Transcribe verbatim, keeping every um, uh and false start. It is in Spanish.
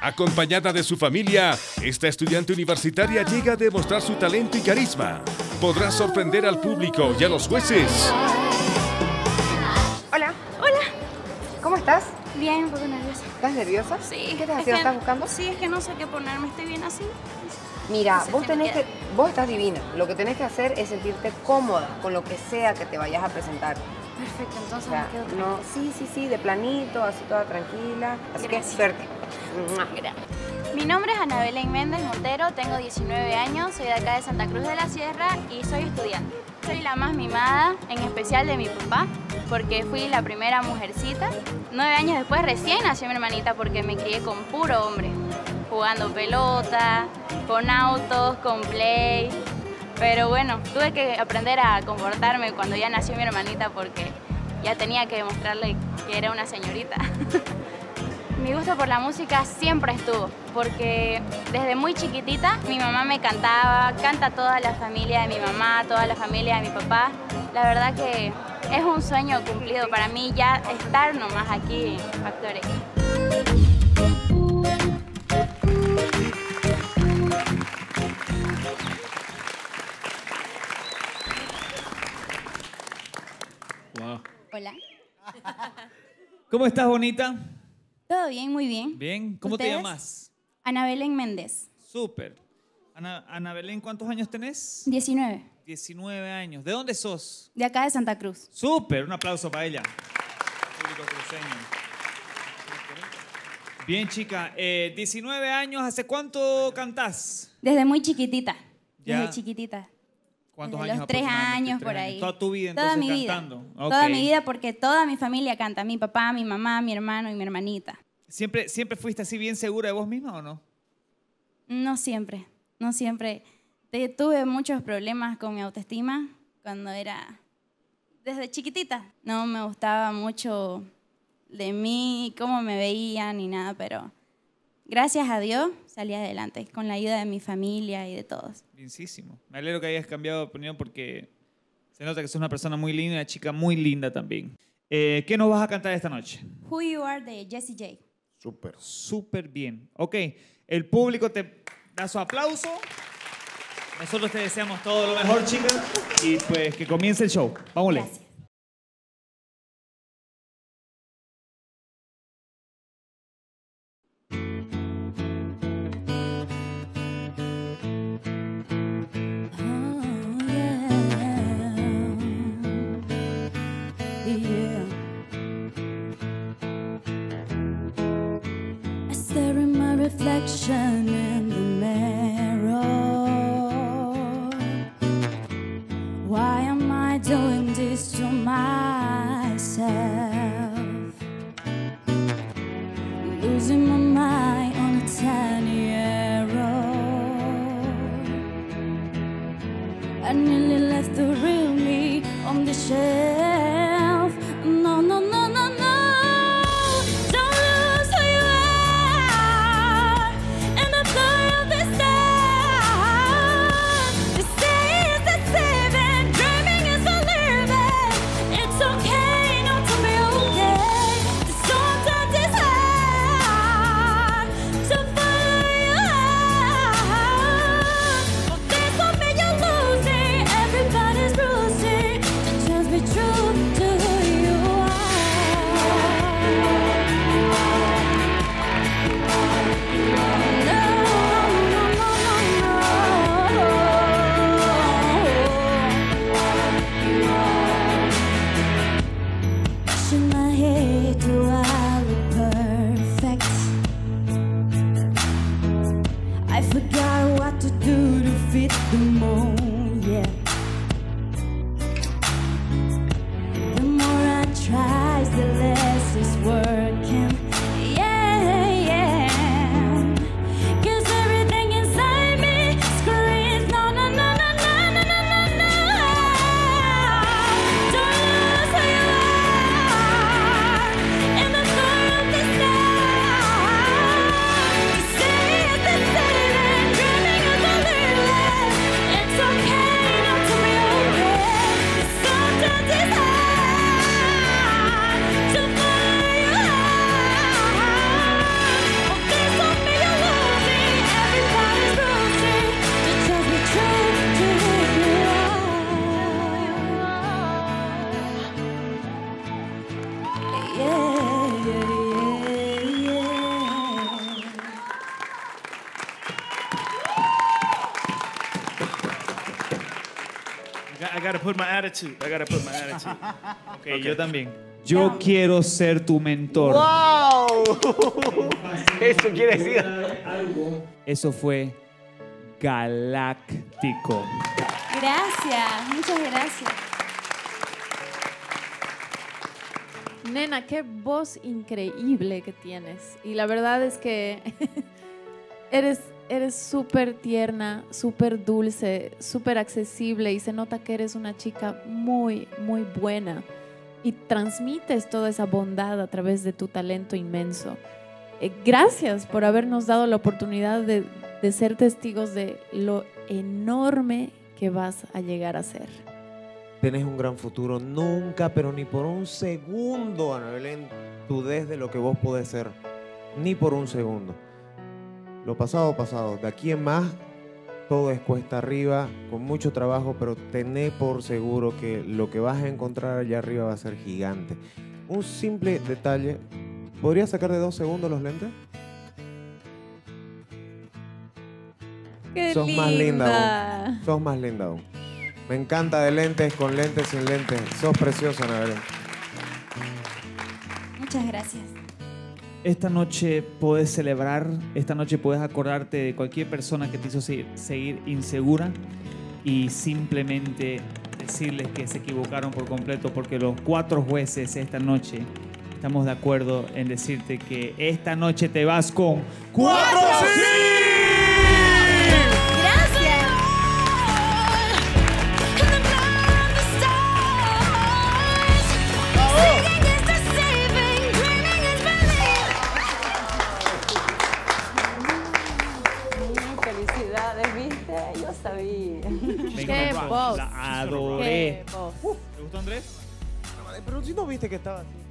Acompañada de su familia, esta estudiante universitaria llega a demostrar su talento y carisma. Podrá sorprender al público y a los jueces. Hola. Hola. ¿Cómo estás? Bien, un poco nerviosa. ¿Estás nerviosa? Sí. ¿Qué estás es haciendo? que- ¿Estás buscando? Sí, es que no sé qué ponerme. Estoy bien así. Mira, No sé vos si me tenés que, queda. vos estás divina. Lo que tenés que hacer es sentirte cómoda con lo que sea que te vayas a presentar. Perfecto, O entonces sea, me quedo no, tranquila. sí, sí, sí, de planito, así toda tranquila. Así Gracias. que suerte. Mua. Gracias. Mi nombre es Ana Belén Méndez Montero, tengo diecinueve años, soy de acá de Santa Cruz de la Sierra y soy estudiante. Soy la más mimada, en especial de mi papá, porque fui la primera mujercita. Nueve años después recién nació mi hermanita porque me crié con puro hombre, jugando pelota, con autos, con play. Pero bueno, tuve que aprender a comportarme cuando ya nació mi hermanita porque ya tenía que demostrarle que era una señorita. Mi gusto por la música siempre estuvo, porque desde muy chiquitita mi mamá me cantaba, canta toda la familia de mi mamá, toda la familia de mi papá. La verdad que es un sueño cumplido para mí ya estar nomás aquí en Factor X. Wow. Hola. ¿Cómo estás, bonita? ¿Todo bien? Muy bien. Bien. ¿Cómo te ¿Ustedes? llamas? Ana Belén Méndez, Súper. Ana, Ana Belén, ¿cuántos años tenés? diecinueve, diecinueve años. ¿De dónde sos? de acá de Santa Cruz. Súper. Un aplauso para ella. Público cruceño. Bien, chica. Eh, diecinueve años. ¿Hace cuánto cantás? Desde muy chiquitita, Ya. desde chiquitita. ¿Cuántos Desde años los tres aproximadamente? años Tres por años. ahí. Toda tu vida, Toda entonces, mi vida. cantando. Toda Ok. mi vida porque toda mi familia canta. Mi papá, mi mamá, mi hermano y mi hermanita. ¿Siempre, ¿Siempre fuiste así bien segura de vos misma o no? No siempre, no siempre. Te- tuve muchos problemas con mi autoestima cuando era desde chiquitita. No me gustaba mucho de mí, cómo me veía ni nada, pero gracias a Dios salí adelante con la ayuda de mi familia y de todos. Bienísimo. Me alegro que hayas cambiado de opinión porque se nota que sos una persona muy linda y una chica muy linda también. Eh, ¿Qué nos vas a cantar esta noche? Who You Are de Jessie J. Súper. Súper bien. Ok, el público te da su aplauso. Nosotros te deseamos todo lo mejor, chica. Y pues que comience el show. Vámonos. Gracias. I stare at my reflection in the mirror. Why am I doing this to myself? Losing my mind on a ten-year road. I nearly left the real me on the shelf. No, no, no, no, no. Don't lose who you are in the blur of this dark. The sea is deceiving, dreaming is a living. It's okay not to be okay. The storm that is high. gotta put my attitude. I gotta put my attitude. Okay, okay. Yo también. Yo quiero ser tu mentor. ¡Wow! Eso quiere decir. Eso fue galáctico. Gracias, muchas gracias. Nena, qué voz increíble que tienes. Y la verdad es que eres eres súper tierna, súper dulce, súper accesible y se nota que eres una chica muy, muy buena. Y transmites toda esa bondad a través de tu talento inmenso. Eh, gracias por habernos dado la oportunidad de, de ser testigos de lo enorme que vas a llegar a ser. Tienes un gran futuro. Nunca, pero ni por un segundo, Ana Belén, dudes de lo que vos podés ser. Ni por un segundo. Lo pasado, pasado. De aquí en más, todo es cuesta arriba, con mucho trabajo, pero tené por seguro que lo que vas a encontrar allá arriba va a ser gigante. Un simple detalle. ¿Podrías sacar de dos segundos los lentes? ¡Qué Sos linda! más linda aún. Sos más linda aún. Me encanta de lentes, con lentes, sin lentes. Sos preciosa, Ana Belén. Muchas gracias. Esta noche puedes celebrar, esta noche puedes acordarte de cualquier persona que te hizo seguir, seguir insegura y simplemente decirles que se equivocaron por completo, porque los cuatro jueces esta noche estamos de acuerdo en decirte que esta noche te vas con ¡cuatro sí! Yo sabía. Me ¡Qué encantó. voz! La adoré. ¡Qué voz! ¿Te gustó, Andrés? Pero si no viste que estaba así.